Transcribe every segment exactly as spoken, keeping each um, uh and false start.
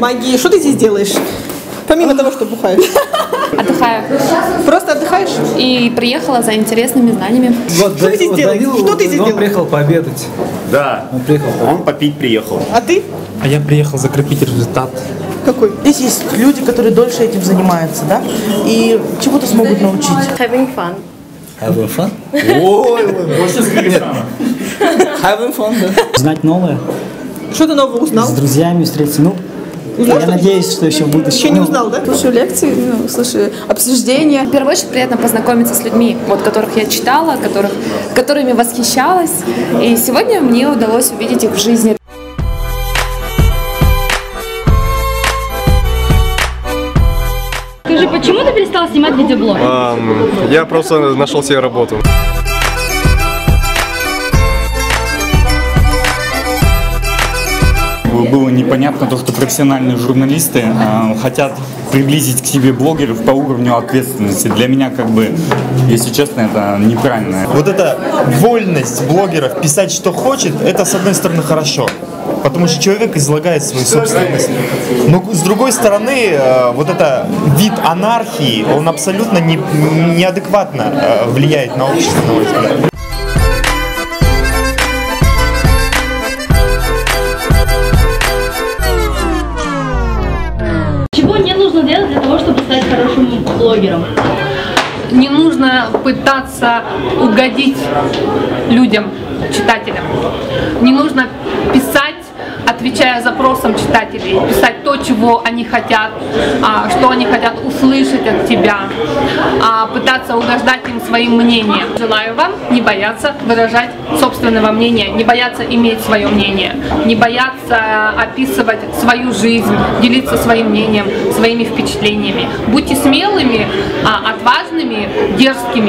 магии. Что ты здесь делаешь? Помимо того, что бухаешь. Отдыхаю. Просто отдыхаешь? И приехала за интересными знаниями. Вот, что ты здесь делаешь? Что ты здесь он делаешь? приехал пообедать. Да, он приехал. Он попить приехал. А ты? А я приехал закрепить результат. Какой? Здесь есть люди, которые дольше этим занимаются, да? И чего-то смогут научить. Having fun. Having fun? Ой, больше с Киргизстана. Having fun, да. Узнать новое. Что ты нового узнал? С друзьями встретиться. Ну, Узнал, я что надеюсь, что еще в будущем. Еще не узнал, да? Слушаю лекции, ну, слушаю обсуждения. В первую очередь приятно познакомиться с людьми, вот, которых я читала, которых, которыми восхищалась. И сегодня мне удалось увидеть их в жизни. Скажи, почему ты перестал снимать видеоблог? Um, я просто нашел себе работу. Было непонятно то, что профессиональные журналисты э, хотят приблизить к себе блогеров по уровню ответственности. Для меня, как бы, если честно, это неправильно. Вот эта вольность блогеров писать, что хочет, это, с одной стороны, хорошо. Потому что человек излагает свою собственность. Но с другой стороны, э, вот это вид анархии, он абсолютно не, неадекватно э, влияет на общество, на мой взгляд. Чего не нужно делать для того, чтобы стать хорошим блогером? Не нужно пытаться угодить людям, читателям. Не нужно писать, отвечая запросам читателей, писать то, чего они хотят, что они хотят услышать от тебя, пытаться угождать им своим мнением. Желаю вам не бояться выражать собственного мнения, не бояться иметь свое мнение, не бояться описывать свою жизнь, делиться своим мнением, своими впечатлениями. Будьте смелыми, отважными, дерзкими.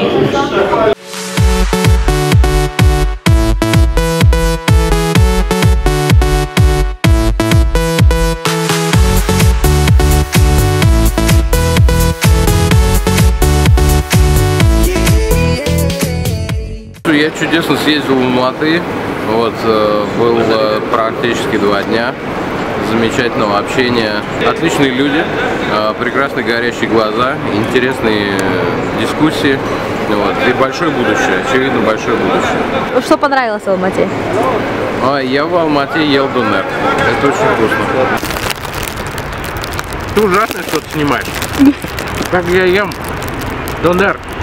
Я чудесно съездил в Алматы, вот, был практически два дня замечательного общения, отличные люди, прекрасные горящие глаза, интересные дискуссии, вот, и большое будущее, очевидно, большое будущее. Что понравилось в Алмате? Я в Алмате ел донер, это очень вкусно. Ты ужасно что-то снимаешь, как я ем донер.